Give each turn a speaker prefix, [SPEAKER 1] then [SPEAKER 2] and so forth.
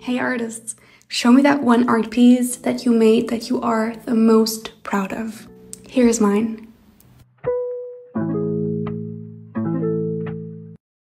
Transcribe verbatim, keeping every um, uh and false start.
[SPEAKER 1] Hey artists, show me that one art piece that you made that you are the most proud of. Here's mine.